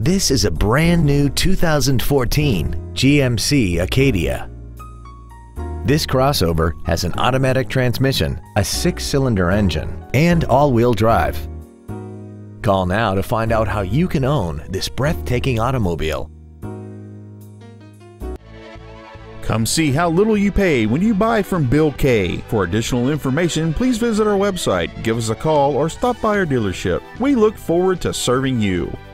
This is a brand new 2014 GMC Acadia. This crossover has an automatic transmission, a 6-cylinder engine, and all-wheel drive. Call now to find out how you can own this breathtaking automobile. Come see how little you pay when you buy from Bill K. For additional information, please visit our website, give us a call, or stop by our dealership. We look forward to serving you.